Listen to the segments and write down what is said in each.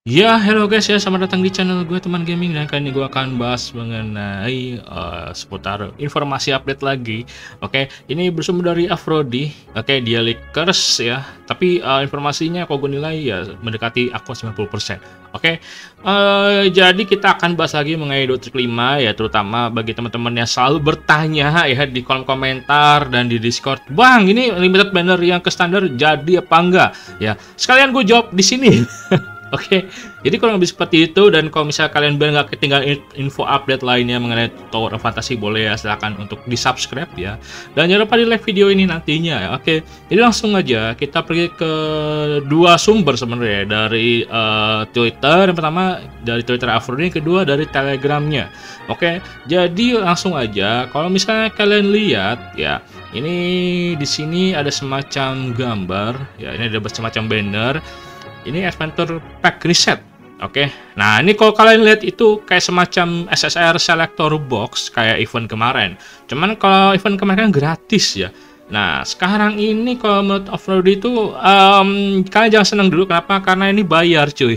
Ya, hello guys ya, selamat datang di channel gue Teman Gaming dan kali ini gue akan bahas mengenai seputar informasi update lagi. Oke, ini bersumber dari Afrodi. Oke, dia leakers ya, tapi informasinya kok gue nilai ya mendekati aku 90%. Oke, jadi kita akan bahas lagi mengenai Dotrik 5 ya, terutama bagi teman-teman yang selalu bertanya ya di kolom komentar dan di Discord. Bang, ini limited banner yang ke standar jadi apa enggak? Ya, sekalian gue jawab di sini. Oke, jadi kurang lebih seperti itu. Dan kalau misalnya kalian biar nggak ketinggalan info update lainnya mengenai Tower of Fantasy, boleh ya silahkan untuk di subscribe ya. Dan jangan lupa di like video ini nantinya ya. Oke, jadi langsung aja kita pergi ke dua sumber sebenarnya dari Twitter. Yang pertama dari Twitter Afrodi, yang kedua dari Telegramnya. Oke, jadi langsung aja. Kalau misalnya kalian lihat ya, ini di sini ada semacam gambar ya. Ini ada semacam banner. Ini Adventure Pack Reset. Oke. Nah, ini kalau kalian lihat itu kayak semacam SSR Selector Box kayak event kemarin. Cuman kalau event kemarin kan gratis ya. Nah, sekarang ini kalau menurut Offroad itu kalian jangan senang dulu. Kenapa? Karena ini bayar, cuy.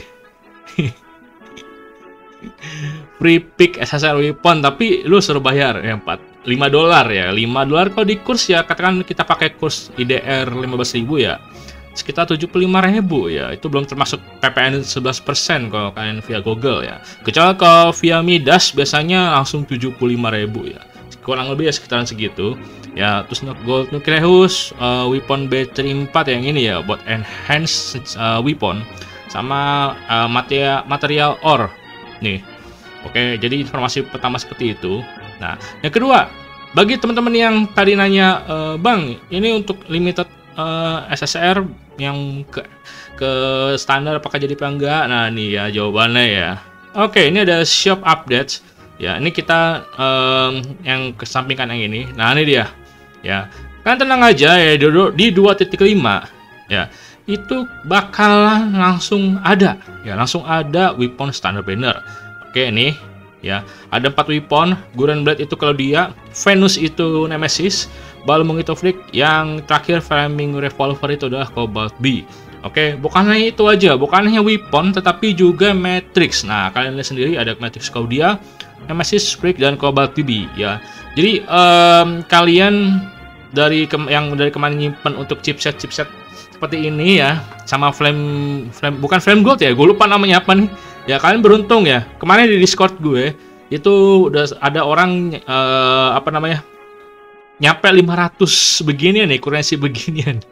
Free pick SSR weapon, tapi lu suruh bayar ya $5 ya. $5 kalau di kurs ya, katakan kita pakai kurs IDR 15.000 ya. Sekitar 75.000 ya, itu belum termasuk PPN 11% kalau kalian via Google ya. Kecuali kalau via Midas biasanya langsung 75.000 ya, kurang lebih ya sekitaran segitu ya. Terus Gold Nucleus weapon B34 yang ini ya buat enhance weapon sama material ore nih. Oke, jadi informasi pertama seperti itu. Nah, yang kedua, bagi teman-teman yang tadi nanya, Bang, ini untuk limited SSR yang ke standar apakah jadi apa enggak? Nah, ini ya jawabannya ya. Oke, ini ada shop updates ya. Ini kita yang kesampingkan yang ini. Nah, ini dia ya. Kan tenang aja ya, di 2.5 ya, itu bakalan langsung ada ya, langsung ada weapon standard banner. Oke, nih ya, ada 4 weapon. Guren Blade itu kalau dia, Venus itu Nemesis, Balmung itu Flick, yang terakhir Flaming Revolver itu adalah Cobalt B. Oke, bukan hanya itu aja, bukan hanya weapon tetapi juga Matrix. Nah, kalian lihat sendiri ada Matrix Caudia, Nemesis, Flick, dan Cobalt B ya. Jadi kalian dari kemarin nyimpen untuk chipset seperti ini ya, sama bukan flame gold ya, gue lupa namanya apa nih ya. Kalian beruntung ya, kemarin di Discord gue itu udah ada orang apa namanya, nyampe 500 beginian nih, currency beginian.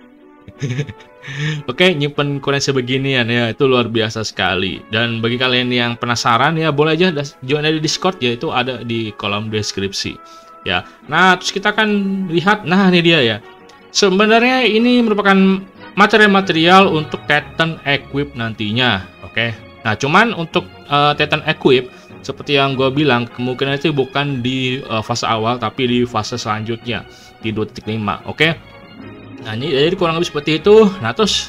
Oke, nyimpen currency beginian ya, itu luar biasa sekali. Dan bagi kalian yang penasaran ya, boleh aja join di Discord ya, itu ada di kolom deskripsi ya. Nah, terus kita akan lihat, nah ini dia ya. Sebenarnya ini merupakan material-material untuk Titan Equip nantinya. Oke. Nah, cuman untuk Titan Equip seperti yang gue bilang, kemungkinan itu bukan di fase awal tapi di fase selanjutnya di 2.5. Oke. Nah, ini jadi kurang lebih seperti itu. Nah, terus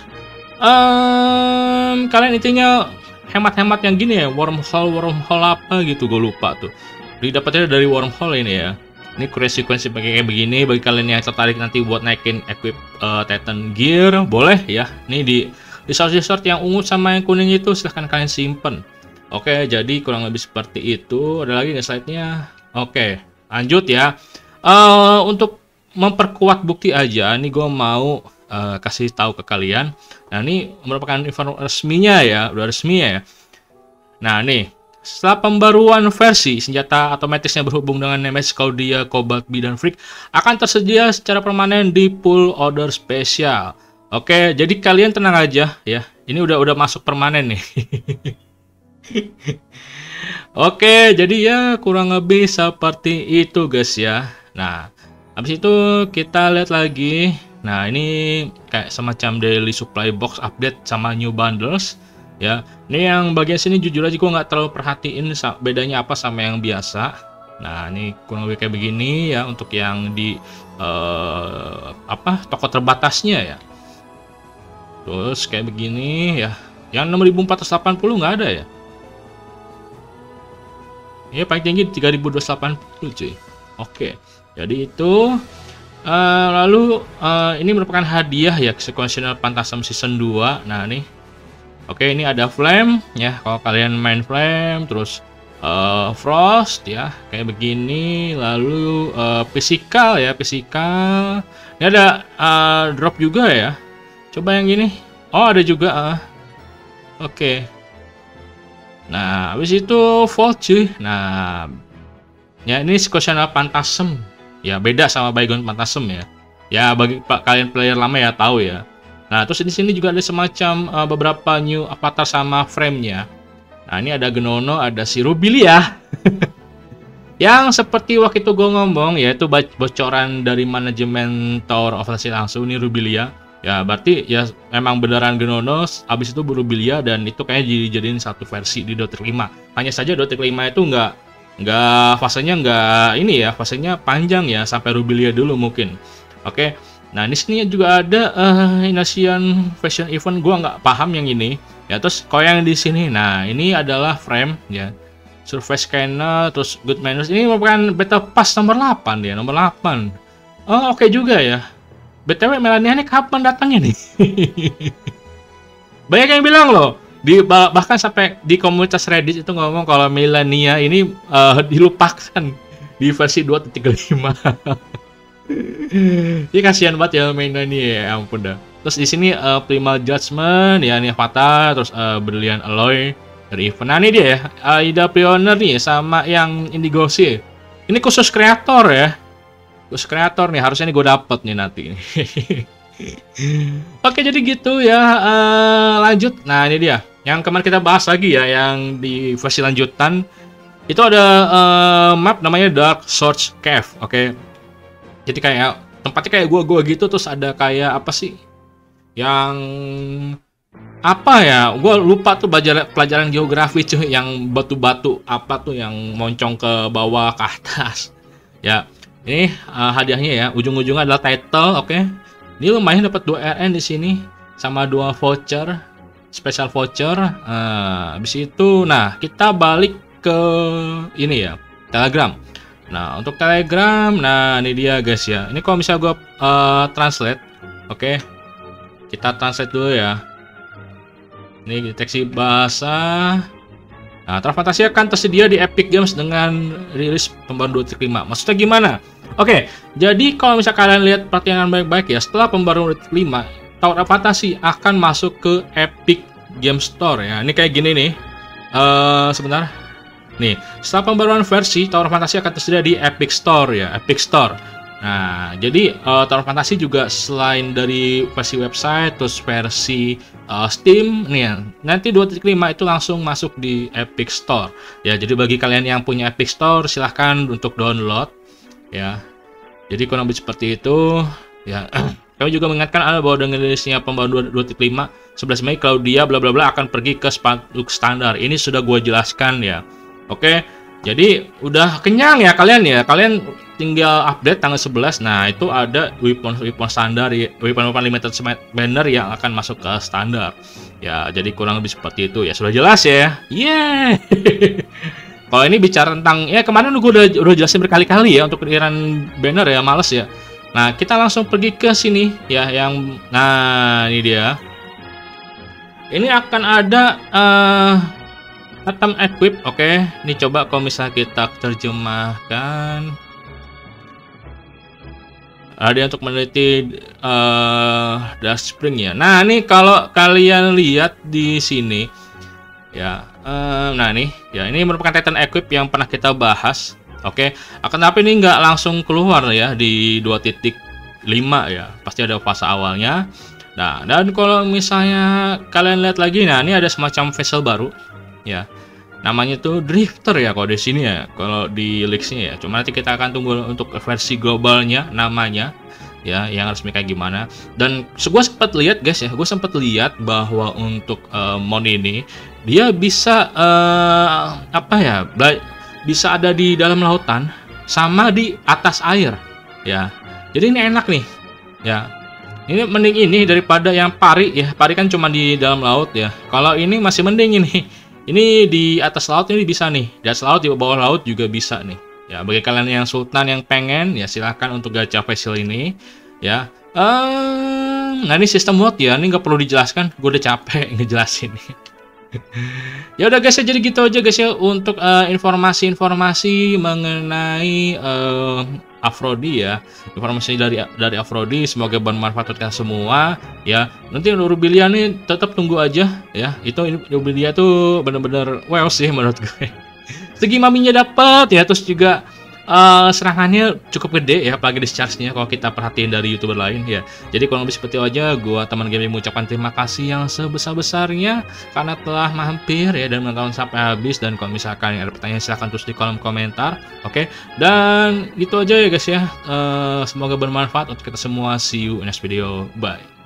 kalian intinya hemat-hemat yang gini ya, wormhole apa gitu, gue lupa tuh. Didapatnya dari wormhole ini ya. Ini currency kayak begini. Bagi kalian yang tertarik nanti buat naikin equip Titan gear, boleh ya. Ini di resort yang ungu sama yang kuning itu silahkan kalian simpen. Oke, jadi kurang lebih seperti itu. Ada lagi nggak slide-nya? Oke, lanjut ya. Untuk memperkuat bukti aja, ini gue mau kasih tahu ke kalian. Nah, ini merupakan info resminya ya, udah resmi ya. Nah, nih, setelah pembaruan versi, senjata otomatisnya berhubung dengan Nemesis Caudia, Cobalt B, dan Freak akan tersedia secara permanen di pool order spesial. Oke, jadi kalian tenang aja ya. Ini udah masuk permanen nih. Oke, jadi ya kurang lebih seperti itu guys ya. Nah, habis itu kita lihat lagi. Nah, ini kayak semacam daily supply box update sama new bundles ya. Ini yang bagian sini jujur aja gue nggak terlalu perhatiin bedanya apa sama yang biasa. Nah, ini kurang lebih kayak begini ya untuk yang di toko terbatasnya ya. Terus kayak begini ya. Yang 6.480 nggak ada ya. Ya paling tinggi 3.280 cuy. Oke, jadi itu lalu ini merupakan hadiah ya, Sequential Phantasm Season 2. Nah nih, Oke, ini ada Flame ya. Kalau kalian main Flame, terus Frost ya, kayak begini. Lalu Physical ya, Physical. Ini ada drop juga ya. Coba yang gini. Oh, ada juga. Oke. Nah, habis itu Volt cuy. Nah, ya ini Squashana Phantasm. Ya, beda sama Baygon Phantasm ya. Ya, bagi kalian player lama ya tahu ya. Nah, terus di sini juga ada semacam beberapa new avatar sama frame-nya. Nah, ini ada Genono, ada si Rubilia. Yang seperti waktu itu gue ngomong, yaitu bocoran dari manajemen Tower of Fantasy langsung, ini Rubilia. Ya, berarti ya memang beneran Genono, habis itu Rubilia, dan itu kayaknya dijadiin satu versi di Dota 5. Hanya saja Dota 5 itu nggak fasenya fasenya panjang ya, sampai Rubilia dulu mungkin. Oke. Nah, di sini juga ada Indonesian Fashion Event, gua nggak paham yang ini. Ya, terus kalau yang di sini, nah ini adalah frame ya. Surface Scanner, terus Good Manners. Ini merupakan beta pass nomor 8 ya, nomor 8. Oh, oke juga ya. BTW Melania ini kapan datangnya nih? Banyak yang bilang loh, bahkan sampai di komunitas Reddit itu ngomong kalau Melania ini dilupakan di versi 2.5. Ini kasihan banget ya mainan ini ya, ampun dah. Terus di sini Primal Judgment ya, ini avatar, terus Brilliant Alloy dari event. Nah, ini dia ya, Ida Pioneer nih sama yang Indigo sih. Ini khusus kreator ya. Khusus kreator nih, harusnya nih gue dapet nih nanti. Oke, jadi gitu ya. Lanjut. Nah, ini dia. Yang kemarin kita bahas lagi ya, yang di versi lanjutan. Itu ada map namanya Dark Source Cave, oke. Jadi kayak tempatnya kayak gua gitu, terus ada kayak apa sih? Yang apa ya? Gua lupa tuh pelajaran geografi cuy, yang batu-batu apa tuh yang moncong ke bawah ke atas. Ya, ini hadiahnya ya. Ujung-ujungnya adalah title, oke. Ini lumayan dapat 2 RN di sini sama 2 voucher, special voucher. Habis itu nah, kita balik ke ini ya, Telegram. Nah, untuk Telegram, nah ini dia guys ya. Ini kalau misalnya gue translate, oke. Kita translate dulu ya. Ini deteksi bahasa. Nah, Tower of Fantasy akan tersedia di Epic Games dengan rilis pembaruan 2.5. Maksudnya gimana? Oke, jadi kalau misalnya kalian lihat perhatian baik-baik ya, setelah pembaruan 2.5, Tower of Fantasy akan masuk ke Epic Game Store ya. Ini kayak gini nih. Sebentar. Nih, setelah pembaruan versi, Tower of Fantasy akan tersedia di Epic Store ya, Epic Store. Nah, jadi Tower of Fantasy juga selain dari versi website, terus versi Steam, nih ya, nanti 2.5 itu langsung masuk di Epic Store. Ya, jadi bagi kalian yang punya Epic Store, silahkan untuk download. Ya, jadi kurang lebih seperti itu. Ya, kami juga mengingatkan Anda bahwa dengan rilisnya pembaruan 2.5, 11 Mei Claudia bla bla bla akan pergi ke standar. Ini sudah gue jelaskan ya. Oke, jadi udah kenyang ya kalian ya. Kalian tinggal update tanggal 11. Nah, itu ada weapon standar, weapon limited banner yang akan masuk ke standar. Ya, jadi kurang lebih seperti itu ya. Sudah jelas ya. Yeah. Kalau ini bicara tentang ya kemarin gue udah jelasin berkali-kali ya untuk kiriran banner ya, males ya. Nah, kita langsung pergi ke sini ya yang nah, ini dia. Ini akan ada item equip, oke. Ini coba kalau misalnya kita terjemahkan. Ada untuk meneliti Dark Spring ya. Nah, ini kalau kalian lihat di sini ya. Nah, nih ya, ini merupakan Titan equip yang pernah kita bahas. Oke. Akan tapi ini nggak langsung keluar ya di 2.5 ya. Pasti ada fase awalnya. Nah, dan kalau misalnya kalian lihat lagi, nah ini ada semacam vessel baru. Ya, namanya tuh Drifter ya kalau di sini ya, kalau di leaks-nya ya. Cuma nanti kita akan tunggu untuk versi globalnya namanya ya, yang resmi kayak gimana. Dan gue sempat lihat guys ya, gue sempat lihat bahwa untuk mod ini dia bisa apa ya, bisa ada di dalam lautan sama di atas air ya. Jadi ini enak nih ya. Ini mending ini daripada yang pari ya. Pari kan cuma di dalam laut ya. Kalau ini masih mending ini. Ini di atas laut ini bisa nih, di atas laut, di bawah laut juga bisa nih. Ya, bagi kalian yang sultan yang pengen, ya silahkan untuk gacha vessel ini. Ya, Nah ini sistem mode ya, ini nggak perlu dijelaskan, gue udah capek ngejelasin. Ya udah guys, ya jadi gitu aja guys ya untuk informasi-informasi mengenai Afrodi ya. Informasi dari Afrodi semoga bermanfaat untuk kita semua ya. Nanti Rubilia nih tetap tunggu aja ya. Itu Rubilia tuh bener-bener wow sih menurut gue. Segi maminya dapat ya, terus juga serangannya cukup gede ya, apalagi discharge-nya kalau kita perhatiin dari YouTuber lain ya. Jadi kurang lebih seperti itu aja, gua teman gaming mengucapkan terima kasih yang sebesar-besarnya karena telah mampir ya dan menonton sampai habis. Dan kalau misalkan ada pertanyaan silahkan tulis di kolom komentar. Oke, dan gitu aja ya guys ya. Semoga bermanfaat untuk kita semua. See you in next video. Bye.